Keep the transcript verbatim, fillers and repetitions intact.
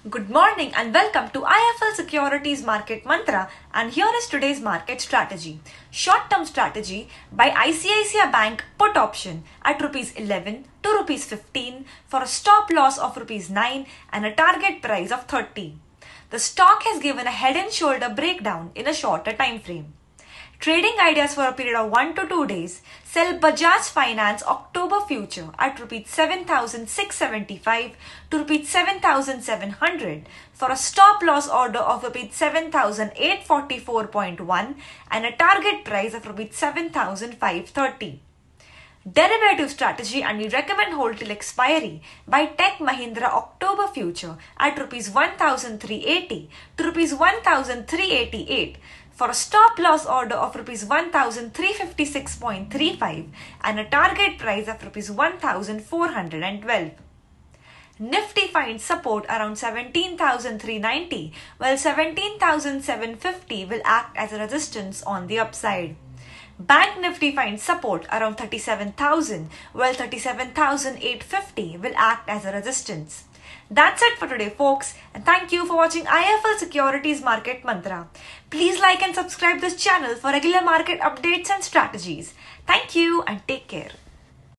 Good morning and welcome to I F L Securities Market Mantra, and here is today's market strategy. Short-term strategy by I C I C I Bank put option at rupees eleven to rupees fifteen for a stop loss of rupees nine and a target price of thirty. The stock has given a head and shoulder breakdown in a shorter time frame. Trading ideas for a period of one to two days. Sell Bajaj Finance October future at rupees seven thousand six hundred seventy-five to rupees seven thousand seven hundred for a stop loss order of rupees seven thousand eight hundred forty-four point one and a target price of rupees seven thousand five hundred thirty. Derivative strategy, and we recommend hold till expiry by Tech Mahindra October future at rupees one thousand three hundred eighty to rupees one thousand three hundred eighty-eight for a stop loss order of rupees one thousand three hundred fifty-six point three five and a target price of rupees one thousand four hundred twelve. Nifty finds support around seventeen thousand three hundred ninety, while seventeen thousand seven hundred fifty will act as a resistance on the upside. Bank Nifty finds support around thirty-seven thousand, while thirty-seven thousand eight hundred fifty will act as a resistance. That's it for today, folks, and thank you for watching I F L Securities Market Mantra. Please like and subscribe this channel for regular market updates and strategies. Thank you and take care.